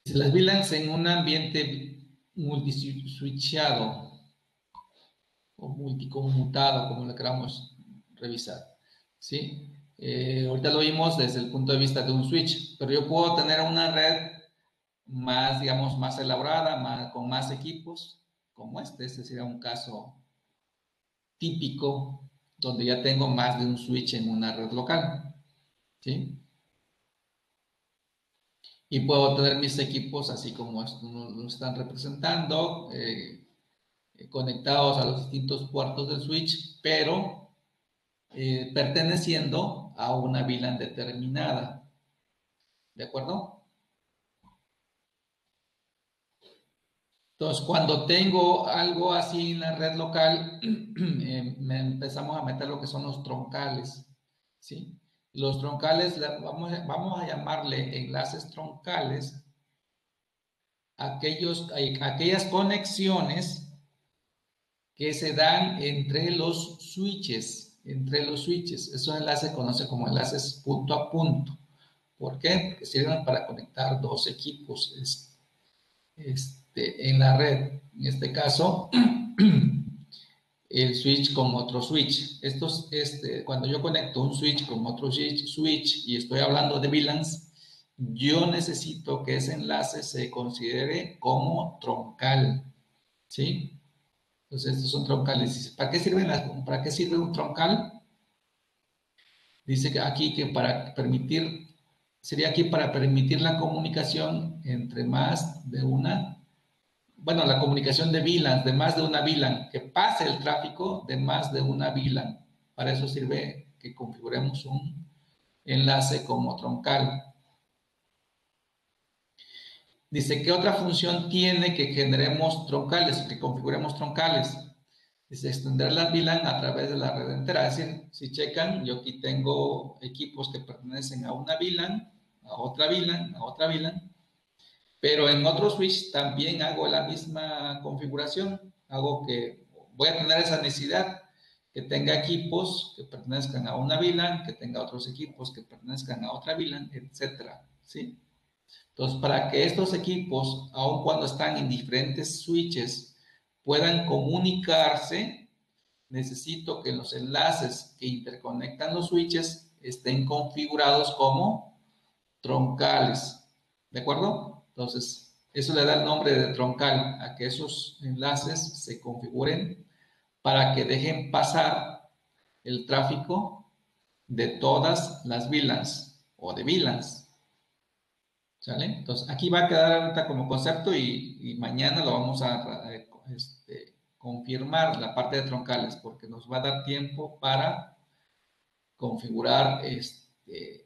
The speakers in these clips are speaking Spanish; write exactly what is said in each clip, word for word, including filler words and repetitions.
Las V LANs en un ambiente multiswitchado o multiconmutado, como lo queramos revisar, ¿sí? Eh, ahorita lo vimos desde el punto de vista de un switch, pero yo puedo tener una red más, digamos, más elaborada, más, con más equipos, como este. Este sería un caso típico donde ya tengo más de un switch en una red local, ¿sí? Y puedo tener mis equipos así como lo están representando, eh, conectados a los distintos puertos del switch, pero eh, perteneciendo a una V LAN determinada. ¿De acuerdo? Entonces, cuando tengo algo así en la red local, eh, me empezamos a meter lo que son los troncales, ¿sí? Los troncales, vamos, vamos a llamarle enlaces troncales, aquellos, aquellas conexiones que se dan entre los switches, entre los switches. Esos enlaces se conocen como enlaces punto a punto. ¿Por qué? Porque sirven para conectar dos equipos este, en la red. En este caso, el switch con otro switch. Estos, este, cuando yo conecto un switch con otro switch, switch y estoy hablando de V LANs, yo necesito que ese enlace se considere como troncal, ¿sí? Entonces, estos son troncales. ¿Para qué sirven las, para qué sirve un troncal? Dice que aquí que para permitir, sería aquí para permitir la comunicación entre más de una, bueno, la comunicación de V LANs, de más de una V LAN, que pase el tráfico de más de una V LAN. Para eso sirve que configuremos un enlace como troncal. Dice, ¿qué otra función tiene que generemos troncales, que configuremos troncales? Dice, extender la V LAN a través de la red entera. Es decir, si checan, yo aquí tengo equipos que pertenecen a una V LAN, a otra V LAN, a otra V LAN, pero en otro switch también hago la misma configuración. Hago que voy a tener esa necesidad, que tenga equipos que pertenezcan a una V LAN, que tenga otros equipos que pertenezcan a otra V LAN, etcétera, ¿sí? Entonces, para que estos equipos, aun cuando están en diferentes switches, puedan comunicarse, necesito que los enlaces que interconectan los switches estén configurados como troncales. ¿De acuerdo? Entonces, eso le da el nombre de troncal a que esos enlaces se configuren para que dejen pasar el tráfico de todas las V LANs o de V LANs. ¿Sale? Entonces, aquí va a quedar ahorita como concepto y, y mañana lo vamos a, a este, confirmar la parte de troncales porque nos va a dar tiempo para configurar este,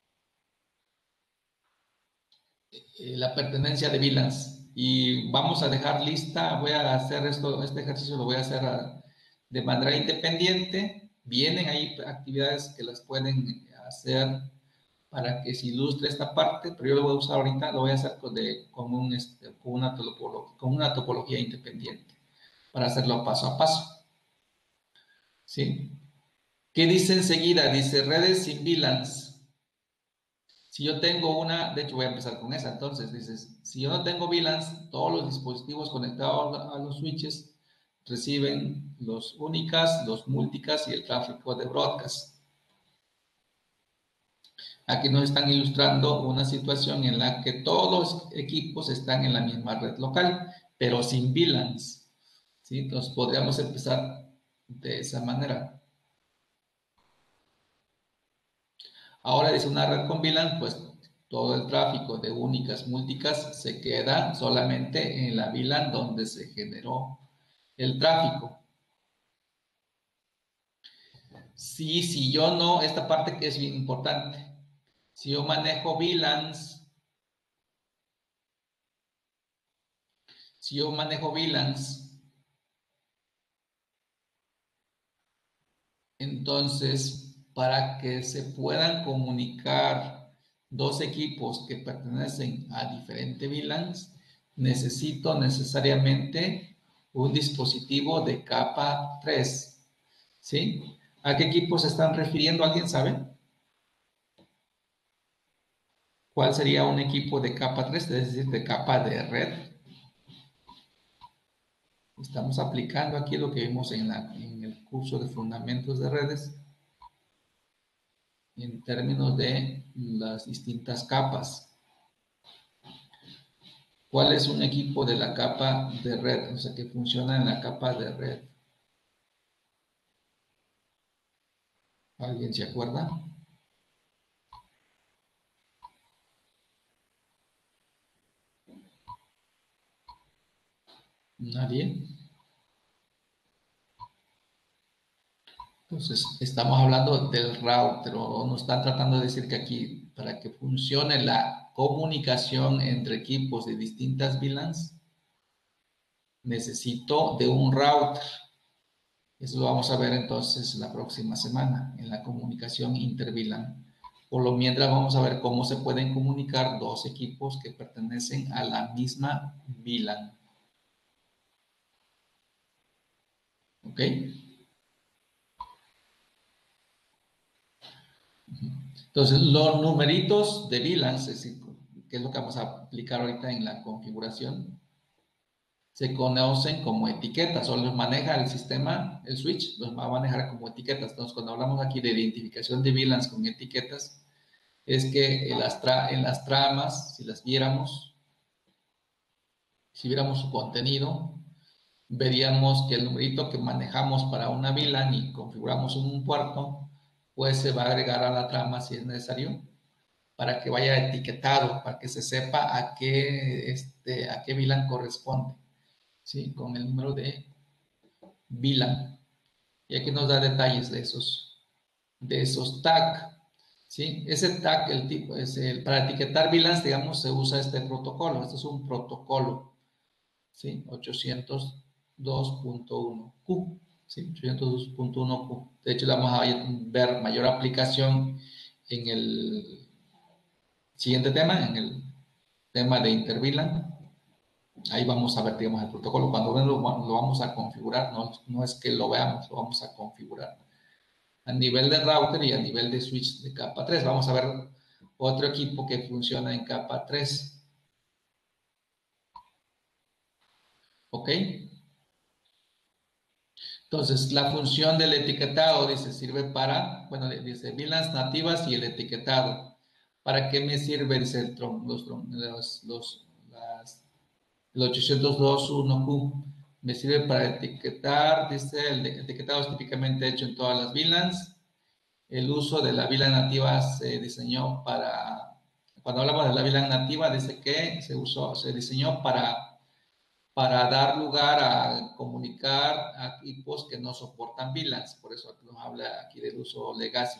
la pertenencia de V LANs. Y vamos a dejar lista, voy a hacer esto, este ejercicio lo voy a hacer a, de manera independiente. Vienen ahí actividades que las pueden hacer para que se ilustre esta parte, pero yo lo voy a usar ahorita, lo voy a hacer con, de, con, un, este, con, una, topología, con una topología independiente para hacerlo paso a paso. ¿Sí? ¿Qué dice enseguida? Dice redes sin V LANs. Si yo tengo una, de hecho voy a empezar con esa, entonces dices, si yo no tengo V LANs, todos los dispositivos conectados a los switches reciben los únicas, los multicast y el tráfico de broadcast. Aquí nos están ilustrando una situación en la que todos los equipos están en la misma red local, pero sin V LANs, ¿sí? Entonces podríamos empezar de esa manera. Ahora dice una red con V LAN, pues todo el tráfico de únicas, multicast se queda solamente en la V LAN donde se generó el tráfico. Sí, si yo no, esta parte que es bien importante, si yo manejo V LANs, si yo manejo V LANs, entonces para que se puedan comunicar dos equipos que pertenecen a diferentes V LANs, necesito necesariamente un dispositivo de capa tres, ¿sí? ¿A qué equipos se están refiriendo? ¿Alguien sabe? ¿Cuál sería un equipo de capa tres, es decir, de capa de red? Estamos aplicando aquí lo que vimos en, la, en el curso de fundamentos de redes en términos de las distintas capas. ¿Cuál es un equipo de la capa de red? O sea, que funciona en la capa de red. ¿Alguien se acuerda? ¿Nadie? Entonces, estamos hablando del router, o nos están tratando de decir que aquí, para que funcione la comunicación entre equipos de distintas V LANs, necesito de un router. Eso lo vamos a ver entonces la próxima semana, en la comunicación inter-V LAN. Por lo mientras vamos a ver cómo se pueden comunicar dos equipos que pertenecen a la misma V LAN. ¿Ok? Entonces, los numeritos de V LANs, es decir, que es lo que vamos a aplicar ahorita en la configuración, se conocen como etiquetas, o los maneja el sistema, el switch, los va a manejar como etiquetas. Entonces, cuando hablamos aquí de identificación de V LANs con etiquetas, es que en las, tra en las tramas, si las viéramos, si viéramos su contenido, veríamos que el numerito que manejamos para una V LAN y configuramos un puerto, pues se va a agregar a la trama si es necesario, para que vaya etiquetado, para que se sepa a qué, este, a qué V LAN corresponde, ¿sí? Con el número de V LAN. Y aquí nos da detalles de esos, de esos tags, ¿sí? Ese tag, el tipo, es el, para etiquetar V LANs, digamos, se usa este protocolo. Este es un protocolo, ¿sí? ochocientos dos punto uno Q, ¿sí? ochocientos dos punto uno Q. De hecho, vamos a ver mayor aplicación en el siguiente tema, en el tema de inter-V LAN. Ahí vamos a ver, digamos, el protocolo. Cuando lo, lo vamos a configurar, no, no es que lo veamos, lo vamos a configurar. A nivel de router y a nivel de switch de capa tres. Vamos a ver otro equipo que funciona en capa tres. ¿Ok? Entonces, la función del etiquetado, dice, sirve para, bueno, dice, V LANs nativas y el etiquetado. ¿Para qué me sirve? Dice, los, los, los, las, el ochocientos dos punto uno Q. Me sirve para etiquetar, dice, el etiquetado es típicamente hecho en todas las V LANs. El uso de la V LAN nativa se diseñó para, cuando hablamos de la V LAN nativa, dice que se usó, se diseñó para, para dar lugar a comunicar a equipos que no soportan V LANs. Por eso nos habla aquí del uso legacy.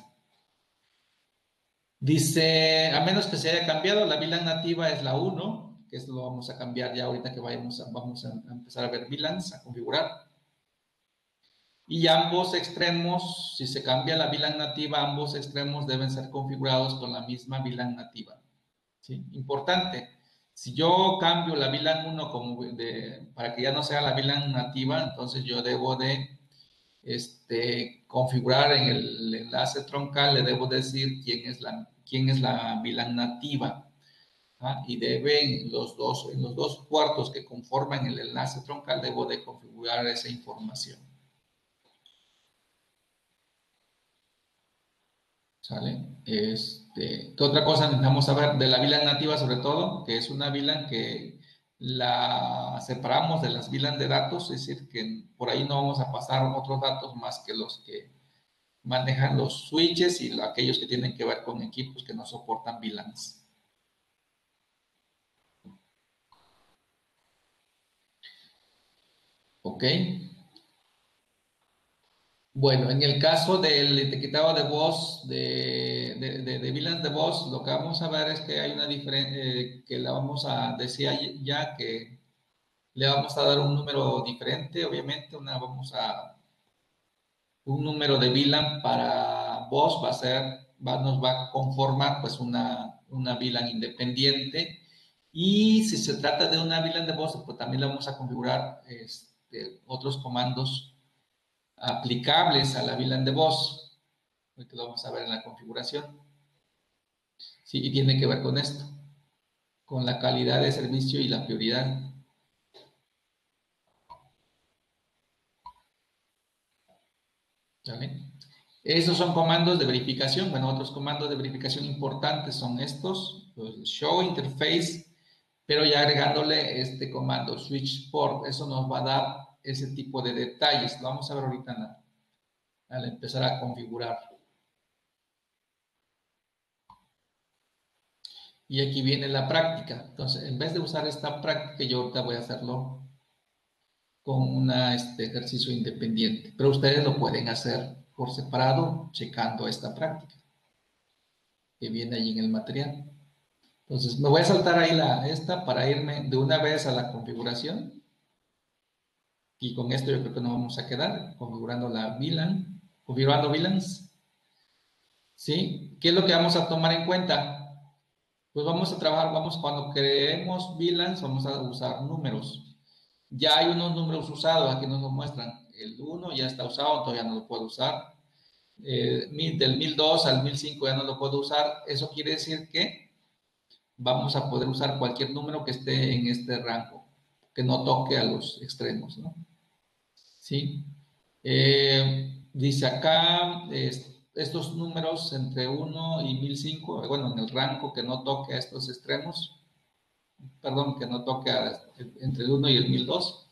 Dice, a menos que se haya cambiado, la V LAN nativa es la uno, que esto lo vamos a cambiar ya ahorita que vayamos a, vamos a empezar a ver V LANs, a configurar. Y ambos extremos, si se cambia la V LAN nativa, ambos extremos deben ser configurados con la misma V LAN nativa. ¿Sí? Importante, si yo cambio la V LAN uno como de, para que ya no sea la V LAN nativa, entonces yo debo de este, configurar en el enlace troncal, le debo decir quién es la, quién es la V LAN nativa. ¿Ah? Y deben los dos, en los dos puertos que conforman el enlace troncal, debo de configurar esa información. ¿Sale? Este, ¿qué otra cosa necesitamos saber de la V LAN nativa sobre todo? Que es una V LAN que la separamos de las V LAN de datos, es decir, que por ahí no vamos a pasar otros datos más que los que manejan los switches y aquellos que tienen que ver con equipos que no soportan V LANs. ¿Ok? Bueno, en el caso del etiquetado de voz, de, de, de, de V LANs de voz, lo que vamos a ver es que hay una diferencia, eh, que la vamos a decir ya que le vamos a dar un número diferente, obviamente, una, vamos a, un número de V LAN para voz va a ser, va, nos va a conformar pues una, una V LAN independiente, y si se trata de una V LAN de voz, pues también le vamos a configurar este, otros comandos aplicables a la V LAN de voz, que lo vamos a ver en la configuración. Sí, y tiene que ver con esto, con la calidad de servicio y la prioridad. ¿Vale? Esos son comandos de verificación. Bueno, otros comandos de verificación importantes son estos, pues, show interface, pero ya agregándole este comando switch port, eso nos va a dar ese tipo de detalles. Lo vamos a ver ahorita en la, al empezar a configurar. Y aquí viene la práctica. Entonces, en vez de usar esta práctica, yo ahorita voy a hacerlo con un este, ejercicio independiente. Pero ustedes lo pueden hacer por separado, checando esta práctica que viene allí en el material. Entonces, me voy a saltar ahí la, esta para irme de una vez a la configuración. Y con esto yo creo que nos vamos a quedar configurando la V LAN, configurando V LANs. ¿Sí? ¿Qué es lo que vamos a tomar en cuenta? Pues vamos a trabajar, vamos, cuando creemos V LANs, vamos a usar números. Ya hay unos números usados, aquí nos lo muestran. El uno ya está usado, todavía no lo puedo usar. Eh, del mil dos al mil cinco ya no lo puedo usar. Eso quiere decir que vamos a poder usar cualquier número que esté en este rango, que no toque a los extremos, ¿no? ¿Sí? Eh, dice acá, es, estos números entre uno y mil cinco, bueno, en el rango que no toque a estos extremos, perdón, que no toque a, entre el uno y el mil dos,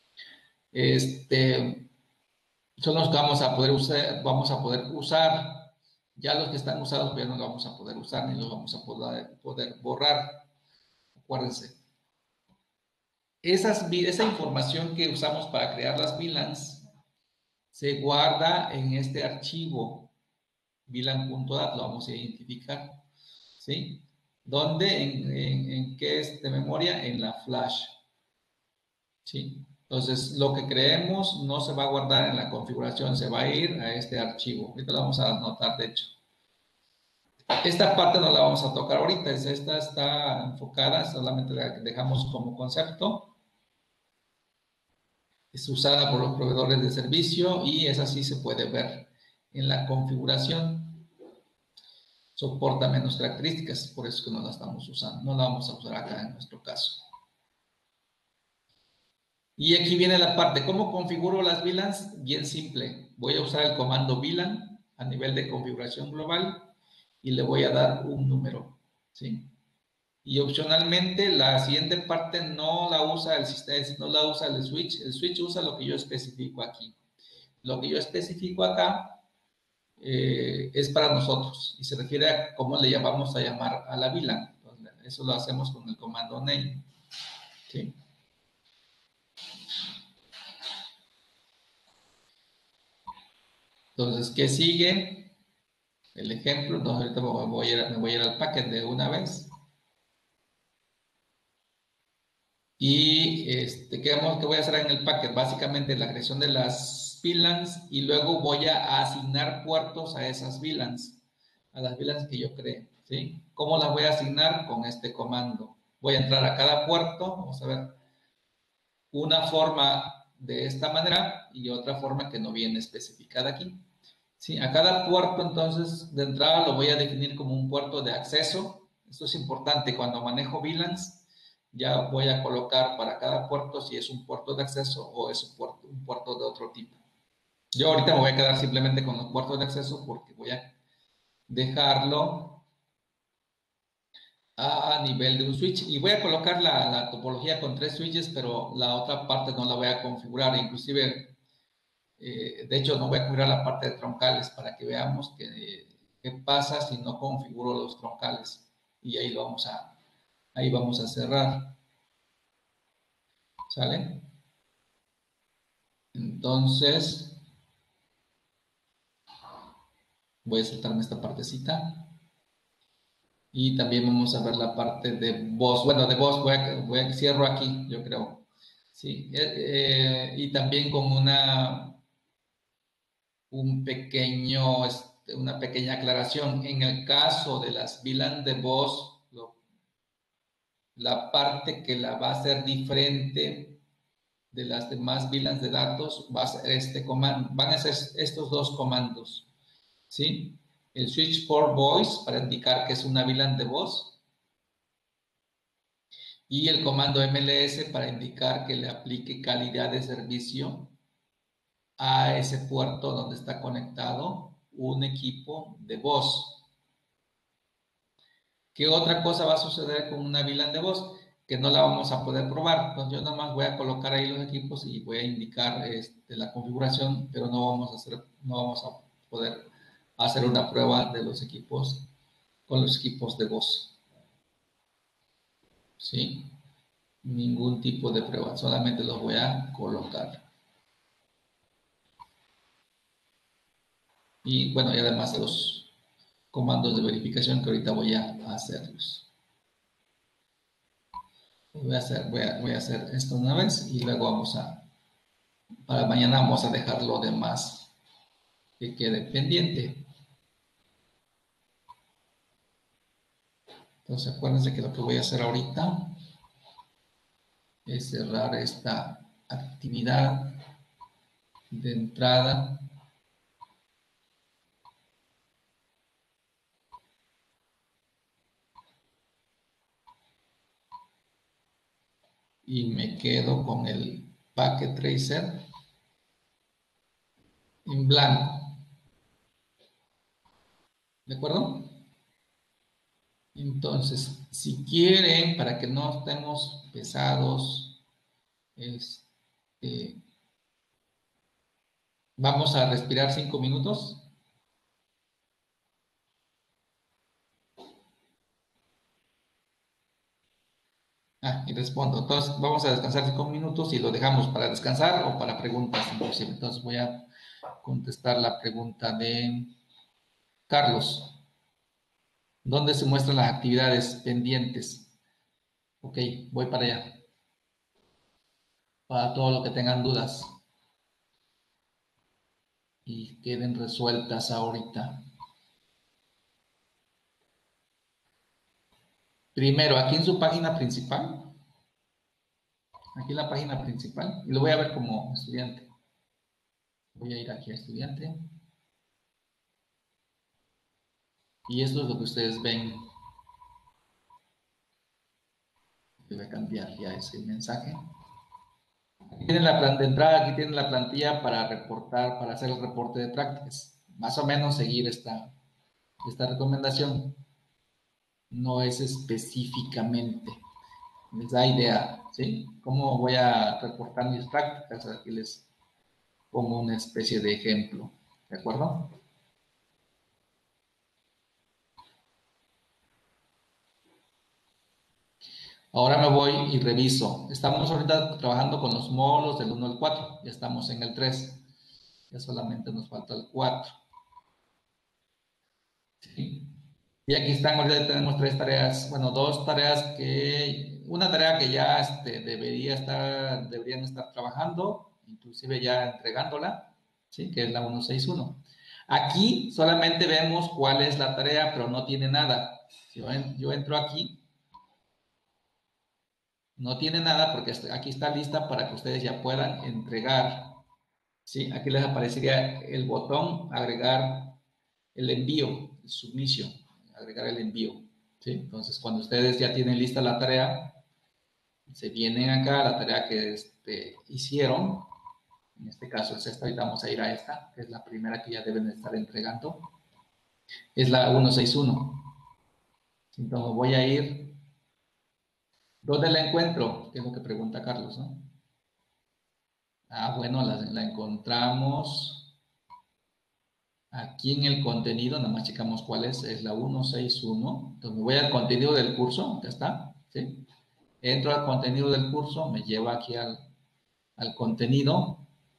este, son los que vamos a poder usar, vamos a poder usar. Ya los que están usados pues ya no los vamos a poder usar ni los vamos a poder, poder borrar. Acuérdense. Esas, esa información que usamos para crear las V LANs se guarda en este archivo V LAN.dat, lo vamos a identificar, ¿sí? ¿Dónde? ¿En, en, en qué es de memoria? En la flash, ¿sí? Entonces, lo que creemos no se va a guardar en la configuración, se va a ir a este archivo. Ahorita lo vamos a anotar, de hecho. Esta parte no la vamos a tocar ahorita, esta está enfocada, solamente la dejamos como concepto. Es usada por los proveedores de servicio y esa sí se puede ver en la configuración. Soporta menos características, por eso que no la estamos usando, no la vamos a usar acá en nuestro caso. Y aquí viene la parte, ¿cómo configuro las V LANs? Bien simple, voy a usar el comando V LAN a nivel de configuración global y le voy a dar un número, ¿sí? Y opcionalmente la siguiente parte no la usa el sistema, no la usa el switch, el switch usa lo que yo especifico aquí. Lo que yo especifico acá eh, es para nosotros y se refiere a cómo le llamamos a llamar a la V LAN. Entonces, eso lo hacemos con el comando name, ¿sí? Entonces, ¿qué sigue? El ejemplo. Entonces, ahorita me voy, a ir, me voy a ir al packet de una vez. Y este, ¿qué, vamos, ¿qué voy a hacer en el packet? Básicamente la creación de las V LANs y luego voy a asignar puertos a esas V LANs, a las V LANs que yo cree, ¿sí? ¿Cómo las voy a asignar? Con este comando. Voy a entrar a cada puerto, vamos a ver, una forma de esta manera y otra forma que no viene especificada aquí. Sí, a cada puerto, entonces, de entrada lo voy a definir como un puerto de acceso. Esto es importante. Cuando manejo V LANs, ya voy a colocar para cada puerto si es un puerto de acceso o es un puerto, un puerto de otro tipo. Yo ahorita me voy a quedar simplemente con los puertos de acceso porque voy a dejarlo a nivel de un switch. Y voy a colocar la, la topología con tres switches, pero la otra parte no la voy a configurar. Inclusive, eh, de hecho, no voy a configurar la parte de troncales para que veamos qué, qué pasa si no configuro los troncales. Y ahí lo vamos a, ahí vamos a cerrar. ¿Sale? Entonces, voy a saltarme esta partecita. Y también vamos a ver la parte de voz. Bueno, de voz voy a, voy a cierro aquí, yo creo. Sí, eh, eh, y también con una, un pequeño, este, una pequeña aclaración. En el caso de las V LAN de voz, lo, la parte que la va a hacer diferente de las demás V LANs de datos va a ser este comando, van a ser estos dos comandos, ¿sí? el switch for voice para indicar que es una V LAN de voz y el comando M L S para indicar que le aplique calidad de servicio a ese puerto donde está conectado un equipo de voz. ¿Qué otra cosa va a suceder con una V LAN de voz? Que no la vamos a poder probar. Entonces yo nada más voy a colocar ahí los equipos y voy a indicar este, la configuración, pero no vamos a hacer, no vamos a poder hacer una prueba de los equipos con los equipos de voz. ¿Sí? Ningún tipo de prueba, solamente los voy a colocar. Y bueno, y además los comandos de verificación que ahorita voy a hacerlos. Voy a hacer, voy a, voy a hacer esto una vez y luego vamos a, para mañana vamos a dejar lo demás que quede pendiente. Entonces acuérdense que lo que voy a hacer ahorita es cerrar esta actividad de entrada. Y me quedo con el Packet Tracer en blanco. ¿De acuerdo? Entonces, si quieren, para que no estemos pesados, este, vamos a respirar cinco minutos. Ah, y respondo. Entonces, vamos a descansar cinco minutos y lo dejamos para descansar o para preguntas, inclusive. Entonces, voy a contestar la pregunta de Carlos. ¿Dónde se muestran las actividades pendientes? Ok, voy para allá. Para todo lo que tengan dudas y queden resueltas ahorita. Primero, aquí en su página principal, aquí en la página principal, y lo voy a ver como estudiante. Voy a ir aquí a estudiante. Y esto es lo que ustedes ven. Voy a cambiar ya ese mensaje. Aquí tienen la plan de entrada, aquí tienen la plantilla para reportar, para hacer el reporte de prácticas. Más o menos seguir esta, esta recomendación. No es específicamente. Les da idea, ¿sí? ¿Cómo voy a reportar mis prácticas? Aquí les pongo una especie de ejemplo, ¿de acuerdo? Ahora me voy y reviso. Estamos ahorita trabajando con los módulos del uno al cuatro. Ya estamos en el tres. Ya solamente nos falta el cuatro. ¿Sí? Y aquí están, ahorita tenemos tres tareas, bueno, dos tareas que, una tarea que ya este, debería estar, deberían estar trabajando, inclusive ya entregándola, ¿sí? Que es la ciento sesenta y uno. Aquí solamente vemos cuál es la tarea, pero no tiene nada. Si yo, yo entro aquí, no tiene nada porque aquí está lista para que ustedes ya puedan entregar. ¿Sí? Aquí les aparecería el botón agregar el envío, el submission, agregar el envío. ¿Sí? Entonces, cuando ustedes ya tienen lista la tarea, se vienen acá a la tarea que este, hicieron. En este caso es esta, ahorita vamos a ir a esta, que es la primera que ya deben estar entregando. Es la ciento sesenta y uno. Entonces voy a ir. ¿Dónde la encuentro? Que es lo que pregunta Carlos, ¿no? Ah, bueno, la, la encontramos aquí en el contenido, nada más checamos cuál es, es la ciento sesenta y uno. Entonces me voy al contenido del curso, ya está, ¿sí? Entro al contenido del curso, me lleva aquí al, al contenido,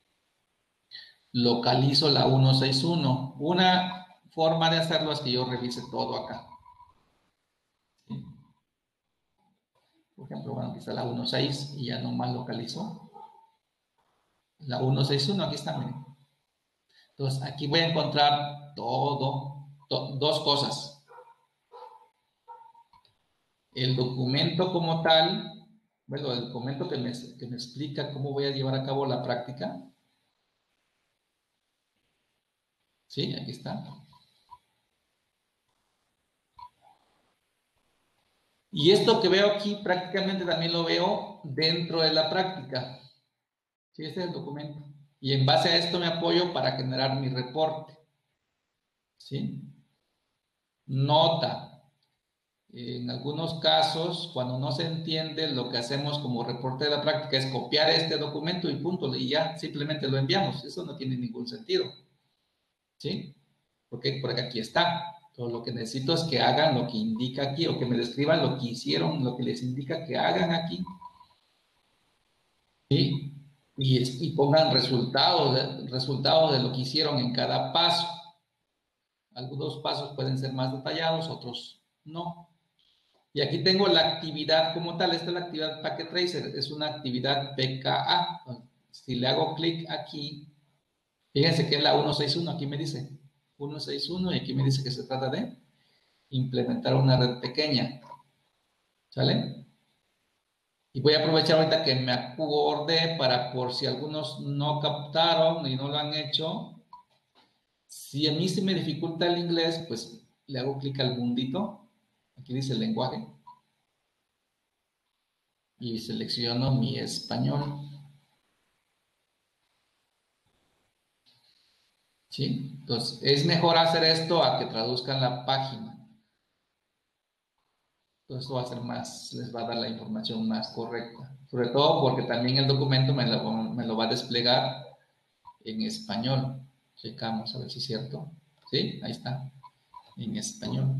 localizo la ciento sesenta y uno. Una forma de hacerlo es que yo revise todo acá. ¿Sí? Por ejemplo, bueno, aquí está la ciento sesenta y ya nomás localizo la ciento sesenta y uno, aquí está, miren. Entonces, aquí voy a encontrar todo, to, dos cosas. El documento como tal, bueno, el documento que me, que me explica cómo voy a llevar a cabo la práctica. Sí, aquí está. Y esto que veo aquí prácticamente también lo veo dentro de la práctica. Sí, este es el documento. Y en base a esto me apoyo para generar mi reporte. ¿Sí? Nota. En algunos casos, cuando no se entiende, lo que hacemos como reporte de la práctica es copiar este documento y punto, y ya simplemente lo enviamos. Eso no tiene ningún sentido. ¿Sí? Porque, porque aquí está. Todo lo que necesito es que hagan lo que indica aquí, o que me describan lo que hicieron, lo que les indica que hagan aquí. ¿Sí? Y, y pongan resultados de, resultados de lo que hicieron en cada paso. Algunos pasos pueden ser más detallados, otros no. Y aquí tengo la actividad como tal. Esta es la actividad Packet Tracer. Es una actividad P K A. Si le hago clic aquí, fíjense que es la ciento sesenta y uno. Aquí me dice ciento sesenta y uno y aquí me dice que se trata de implementar una red pequeña. ¿Sale? Y voy a aprovechar ahorita que me acordé para, por si algunos no captaron y no lo han hecho, si a mí se me dificulta el inglés, pues le hago clic al mundito. Aquí dice lenguaje. Y selecciono mi español. ¿Sí? Entonces, es mejor hacer esto a que traduzcan la página. Entonces, esto va a ser más, les va a dar la información más correcta. Sobre todo porque también el documento me lo, me lo va a desplegar en español. Checamos a ver si es cierto. ¿Sí? Ahí está. En español.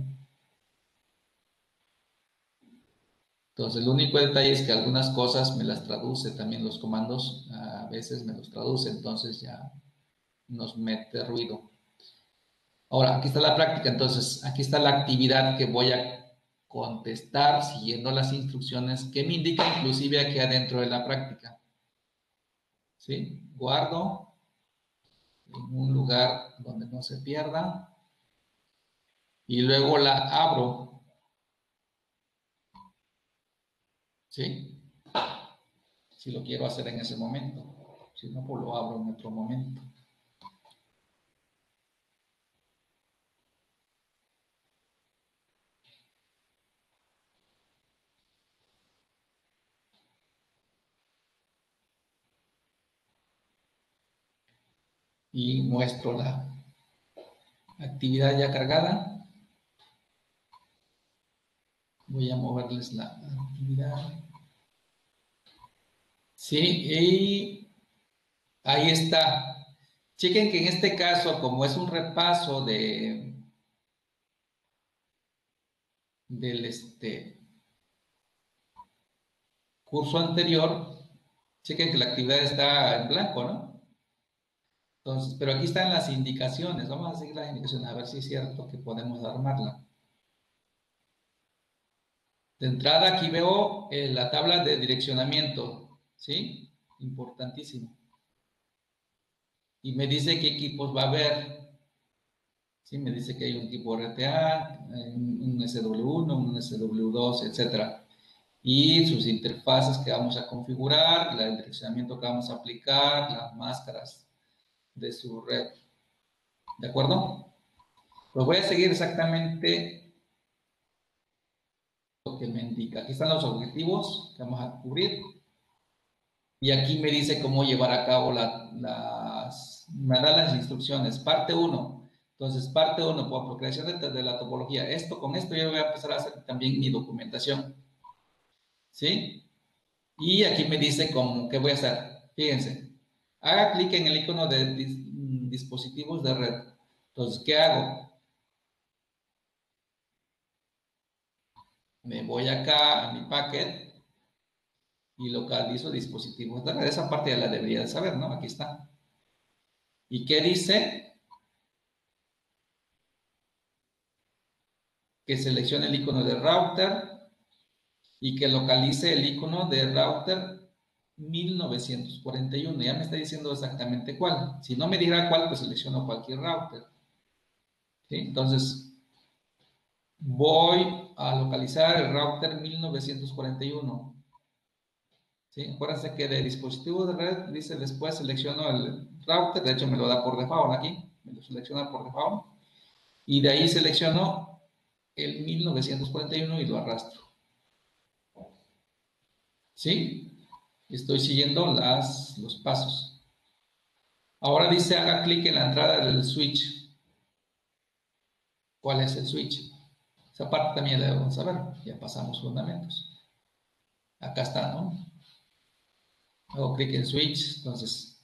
Entonces, el único detalle es que algunas cosas me las traduce, también los comandos a veces me los traduce, entonces ya nos mete ruido. Ahora, aquí está la práctica, entonces aquí está la actividad que voy a contestar siguiendo las instrucciones que me indica inclusive aquí adentro de la práctica. ¿Sí? Guardo en un lugar donde no se pierda y luego la abro. ¿Sí? Si lo quiero hacer en ese momento. Si no, pues lo abro en otro momento. Y muestro la actividad ya cargada. Voy a moverles la actividad. Sí, y ahí está. Chequen que en este caso, como es un repaso de del este curso anterior, chequen que la actividad está en blanco, ¿no? Entonces, pero aquí están las indicaciones. Vamos a seguir las indicaciones a ver si es cierto que podemos armarla. De entrada aquí veo eh, la tabla de direccionamiento, ¿sí? Importantísimo. Y me dice qué equipos va a haber. Sí, me dice que hay un tipo R T A, un S W uno, un S W dos, etcétera. Y sus interfaces que vamos a configurar, el direccionamiento que vamos a aplicar, las máscaras de su red. ¿De acuerdo? Pues voy a seguir exactamente lo que me indica. Aquí están los objetivos que vamos a cubrir. Y aquí me dice cómo llevar a cabo la, las, me da las instrucciones. Parte uno. Entonces, parte uno, por creación de, de la topología. Esto, con esto yo voy a empezar a hacer también mi documentación. ¿Sí? Y aquí me dice cómo, qué voy a hacer. Fíjense. Haga clic en el icono de dis, dispositivos de red. Entonces, ¿qué hago? Me voy acá a mi packet y localizo dispositivos de red. Esa parte ya la debería de saber, ¿no? Aquí está. ¿Y qué dice? Que seleccione el icono de router y que localice el icono de router mil novecientos cuarenta y uno. Ya me está diciendo exactamente cuál. Si no me dijera cuál, pues selecciono cualquier router. ¿Sí? Entonces, voy a localizar el router mil novecientos cuarenta y uno. ¿Sí? Acuérdense que de dispositivo de red, dice después selecciono el router, de hecho me lo da por default aquí, me lo selecciona por default, y de ahí selecciono el mil novecientos cuarenta y uno y lo arrastro. ¿Sí? Estoy siguiendo las, los pasos. Ahora dice, haga clic en la entrada del switch. ¿Cuál es el switch? Esa parte también la debemos saber. Ya pasamos fundamentos. Acá está, ¿no? Hago clic en switch, entonces,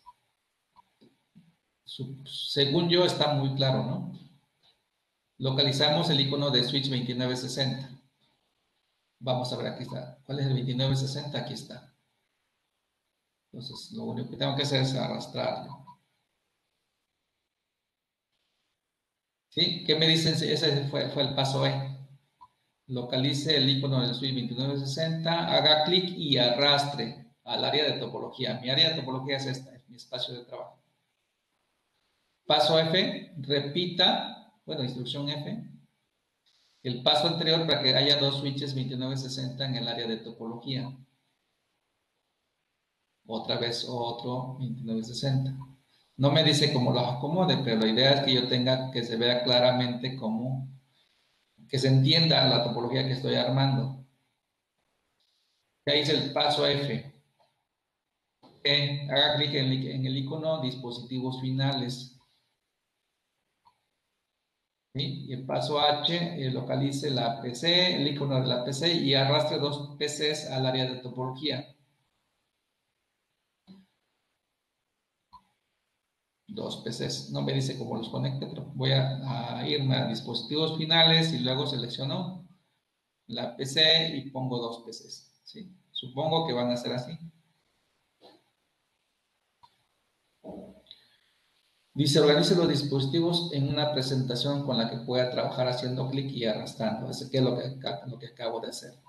su, según yo está muy claro, ¿no? Localizamos el icono de switch veintinueve sesenta. Vamos a ver, aquí está. ¿Cuál es el veintinueve sesenta? Aquí está. Entonces, lo único que tengo que hacer es arrastrarlo. ¿Sí? ¿Qué me dicen? Ese fue, fue el paso E. Localice el icono del switch veintinueve sesenta, haga clic y arrastre al área de topología. Mi área de topología es esta, es mi espacio de trabajo. Paso F, repita, bueno, instrucción F, el paso anterior para que haya dos switches veintinueve sesenta en el área de topología. Otra vez otro veintinueve sesenta. No me dice cómo los acomode, pero la idea es que yo tenga, que se vea claramente cómo, que se entienda la topología que estoy armando. Ya hice el paso F. E, haga clic en, en el icono dispositivos finales. ¿Sí? Y el paso H, eh, localice la P C, el icono de la P C y arrastre dos P Cs al área de topología. Dos P Cs. No me dice cómo los conecte, pero voy a, a irme a dispositivos finales y luego selecciono la P C y pongo dos P Cs. ¿Sí? Supongo que van a ser así. Dice, organice los dispositivos en una presentación con la que pueda trabajar haciendo clic y arrastrando. Eso que es lo que, lo que acabo de hacer.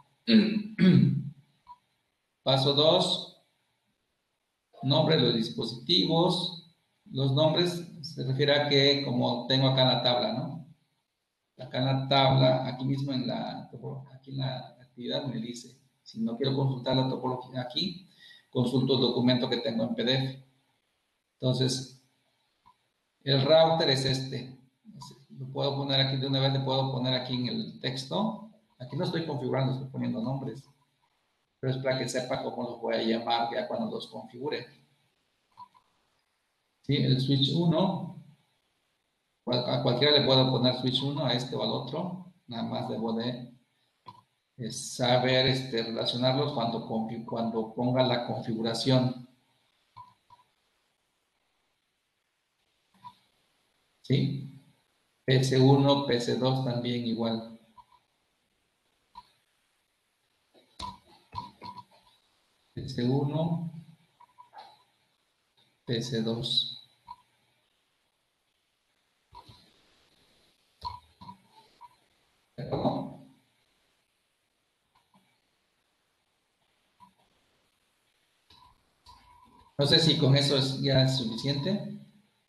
Paso dos, nombre de los dispositivos. Los nombres se refiere a que, como tengo acá en la tabla, ¿no? Acá en la tabla, aquí mismo en la, aquí en la actividad me dice, si no quiero consultar la topología aquí, consulto el documento que tengo en P D F. Entonces, el router es este. Lo puedo poner aquí, de una vez le puedo poner aquí en el texto. Aquí no estoy configurando, estoy poniendo nombres. Pero es para que sepa cómo los voy a llamar ya cuando los configure. ¿Sí? El switch uno, a cualquiera le puedo poner switch uno, a este o al otro. Nada más debo de saber este, relacionarlos cuando, cuando ponga la configuración. ¿Sí? P C uno, P C dos también igual. P C uno, P C dos. ¿Perdón? No sé si con eso es ya es suficiente.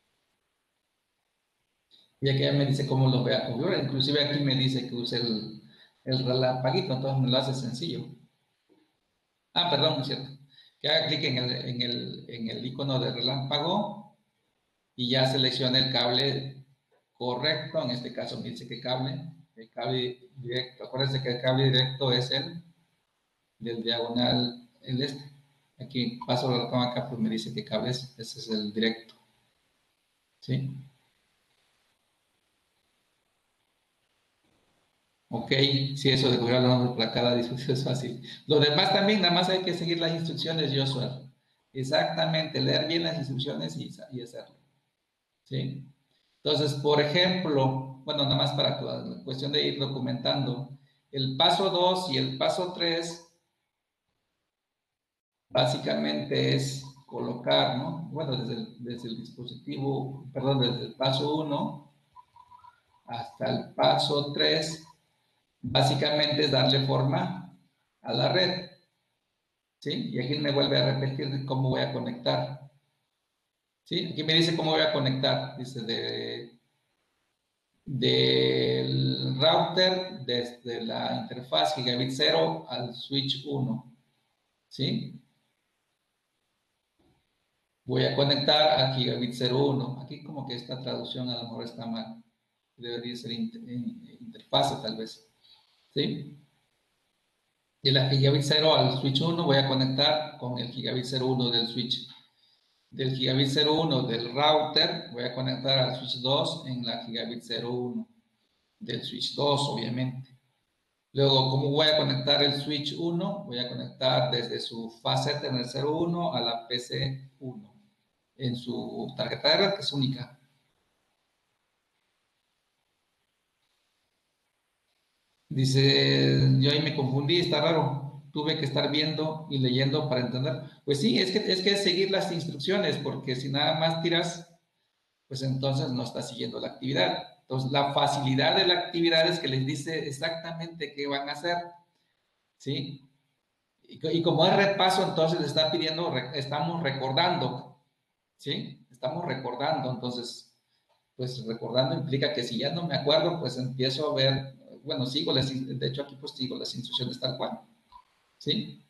Ya que ya me dice cómo lo voy a configurar. Inclusive aquí me dice que use el, el relampaguito, entonces me lo hace sencillo. Ah, perdón, no es cierto. Que haga clic en el, en, el, en el icono de relámpago y ya seleccione el cable correcto. En este caso me dice que cable, el cable directo. Acuérdense que el cable directo es el del diagonal, el este. Aquí paso la cama acá, pues me dice que cable es, ese es el directo. ¿Sí? Ok, sí, eso de coger los nombres para cada dispositivo es fácil. Lo demás también, nada más hay que seguir las instrucciones, Joshua. Exactamente, leer bien las instrucciones y, y hacerlo. ¿Sí? Entonces, por ejemplo, bueno, nada más para la cuestión de ir documentando, el paso dos y el paso tres básicamente es colocar, ¿no? Bueno, desde el, desde el dispositivo, perdón, desde el paso uno hasta el paso tres, básicamente es darle forma a la red. ¿Sí? Y aquí me vuelve a repetir cómo voy a conectar. ¿Sí? Aquí me dice cómo voy a conectar. Dice de, del router desde la interfaz gigabit cero al switch uno. ¿Sí? Voy a conectar a gigabit cero uno. Aquí como que esta traducción a lo mejor está mal. Debería ser inter, interfase tal vez. ¿Sí? De la gigabit cero al switch uno voy a conectar con el gigabit cero uno del switch. Del gigabit cero uno del router voy a conectar al switch dos en la gigabit cero uno del switch dos, obviamente. Luego, ¿cómo voy a conectar el switch uno? Voy a conectar desde su facet en el cero uno a la P C uno en su tarjeta de red, que es única. Dice, yo ahí me confundí, está raro. Tuve que estar viendo y leyendo para entender. Pues sí, es que es que es seguir las instrucciones, porque si nada más tiras, pues entonces no estás siguiendo la actividad. Entonces, la facilidad de la actividad es que les dice exactamente qué van a hacer, ¿sí? Y, y como es repaso, entonces le está pidiendo, estamos recordando, ¿sí? Estamos recordando, entonces, pues recordando implica que si ya no me acuerdo, pues empiezo a ver, bueno, sigo las, de hecho aquí pues sigo las instrucciones tal cual, ¿sí?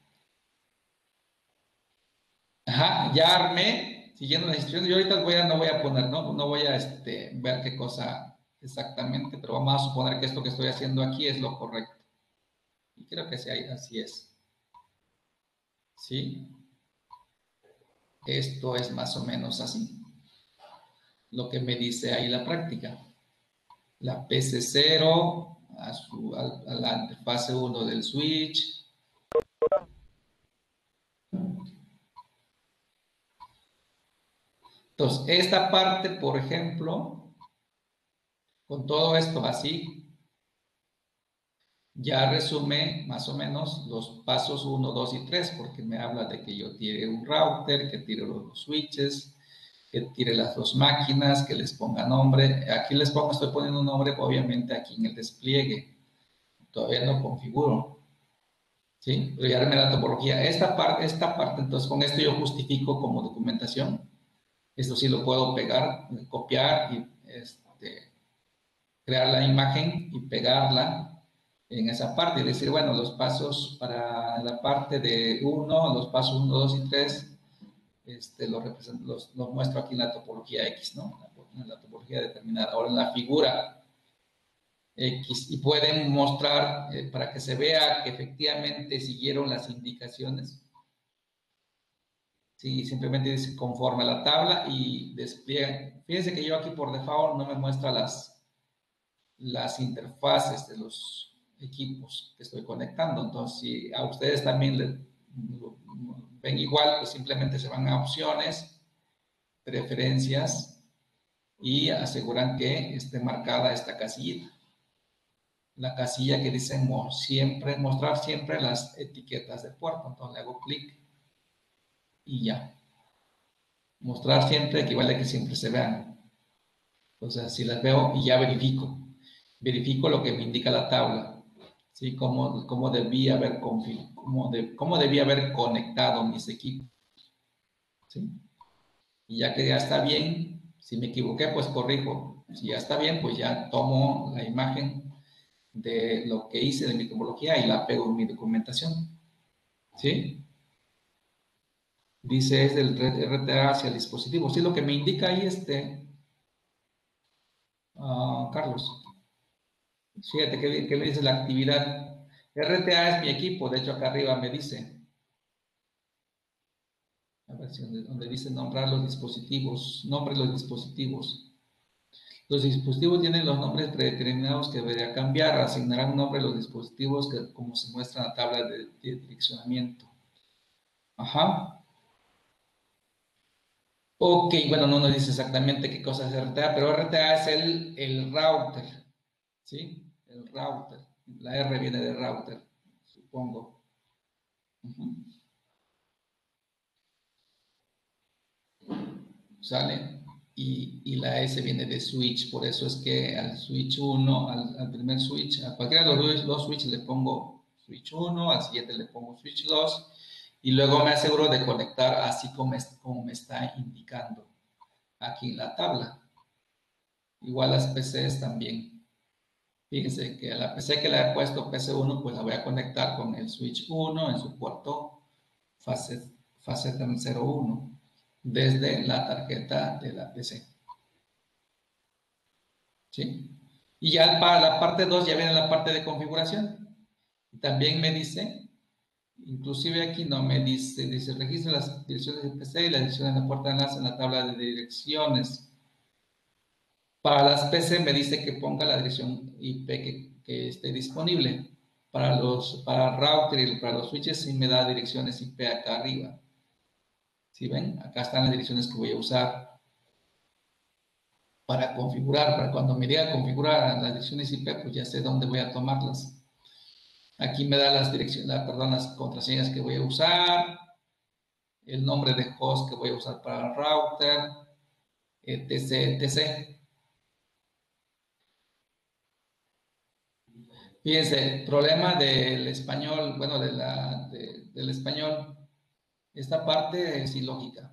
Ajá, ya armé, siguiendo las instrucciones, yo ahorita voy a, no voy a poner, no, no voy a este, ver qué cosa exactamente, pero vamos a suponer que esto que estoy haciendo aquí es lo correcto. Y creo que sí, así es, ¿sí? Esto es más o menos así, lo que me dice ahí la práctica. La P C cero a, su, a, a la fase uno del switch. Entonces, esta parte, por ejemplo, con todo esto así, ya resume más o menos los pasos uno, dos y tres, porque me habla de que yo tire un router, que tire los dos switches, que tire las dos máquinas, que les ponga nombre. Aquí les pongo, estoy poniendo un nombre, obviamente aquí en el despliegue. Todavía no configuro, ¿sí? Pero ya armé la topología. Esta parte, esta parte, entonces con esto yo justifico como documentación. Esto sí lo puedo pegar, copiar y este, crear la imagen y pegarla en esa parte. Y decir, bueno, los pasos para la parte de uno, los pasos uno, dos y tres, este, los, los, los, muestro aquí en la topología X, ¿no? En la topología determinada. Ahora en la figura X. Y pueden mostrar eh, para que se vea que efectivamente siguieron las indicaciones. Sí, simplemente dice conforme a la tabla y despliega. Fíjense que yo aquí por default no me muestra las, las interfaces de los equipos que estoy conectando. Entonces, si a ustedes también le, ven igual, pues simplemente se van a opciones, preferencias y aseguran que esté marcada esta casillita. La casilla que dice siempre, mostrar siempre las etiquetas de puerto. Entonces le hago clic y ya. Mostrar siempre equivale a que siempre se vean. O sea, si las veo y ya verifico. Verifico lo que me indica la tabla. ¿Sí? Cómo, cómo debía haber cómo, de, cómo debía haber conectado mis equipos. ¿Sí? Y ya que ya está bien, si me equivoqué, pues corrijo. Si ya está bien, pues ya tomo la imagen de lo que hice de mi topología y la pego en mi documentación. ¿Sí? Dice es del R T A hacia el dispositivo. Sí, lo que me indica ahí este, uh, Carlos. Fíjate que, que me dice la actividad. R T A es mi equipo, de hecho acá arriba me dice. A ver si donde, donde dice nombrar los dispositivos, nombre los dispositivos. Los dispositivos tienen los nombres predeterminados que debería cambiar. Asignarán nombre a los dispositivos que, como se muestra en la tabla de, de direccionamiento. Ajá. Ok, bueno, no nos dice exactamente qué cosa es R T A, pero R T A es el, el router, ¿sí? El router. La R viene de router, supongo. Uh-huh. ¿Sale? Y, y, la S viene de switch, por eso es que al switch uno, al, al primer switch, a cualquiera de los dos switches le pongo switch uno, al siguiente le pongo switch dos, y luego me aseguro de conectar así como, es, como me está indicando aquí en la tabla. Igual las P Cs también. Fíjense que a la P C que le he puesto P C uno, pues la voy a conectar con el switch uno en su puerto fase, fase cero uno desde la tarjeta de la P C. ¿Sí? Y ya para la parte dos ya viene la parte de configuración. También me dice Inclusive aquí no me dice, dice registro las direcciones de P C y las direcciones de puerta de enlace en la tabla de direcciones. Para las P C me dice que ponga la dirección I P que, que esté disponible. Para los para router y para los switches sí me da direcciones I P acá arriba. ¿Sí ven? Acá están las direcciones que voy a usar para configurar, para cuando me diga configurar las direcciones I P, pues ya sé dónde voy a tomarlas. Aquí me da las direcciones, perdón, las contraseñas que voy a usar, el nombre de host que voy a usar para el router, etc, etcétera. Fíjense, problema del español, bueno, de la, de, del español, esta parte es ilógica.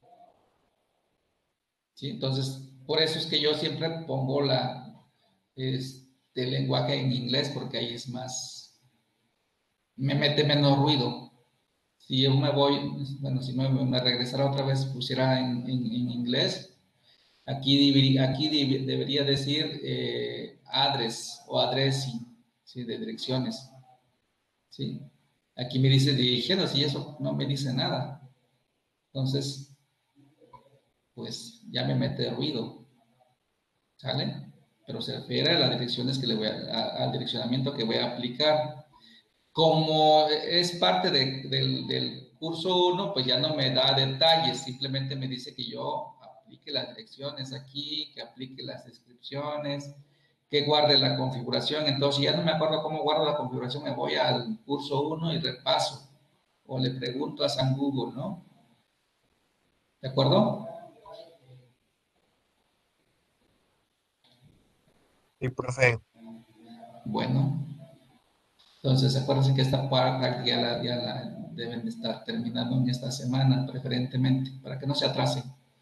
¿Sí? Entonces, por eso es que yo siempre pongo la, este, lenguaje en inglés, porque ahí es más, me mete menos ruido. Si yo me voy, bueno, si me, me regresara otra vez, pusiera en, en, en inglés, aquí, debería, aquí debería decir eh, address o addressing, ¿sí? De direcciones. ¿Sí? Aquí me dice dirigidos y eso no me dice nada. Entonces, pues ya me mete ruido. ¿Sale? Pero se refiere a las direcciones que le voy a, a, al direccionamiento que voy a aplicar. Como es parte de, de, del curso uno, pues ya no me da detalles, simplemente me dice que yo aplique las direcciones aquí, que aplique las descripciones, que guarde la configuración. Entonces, ya no me acuerdo cómo guardo la configuración, me voy al curso uno y repaso, o le pregunto a San Google, ¿no? ¿De acuerdo? Sí, profe. Bueno, entonces acuérdense que esta parte ya la, ya la deben de estar terminando en esta semana, preferentemente, para que no se atrasen.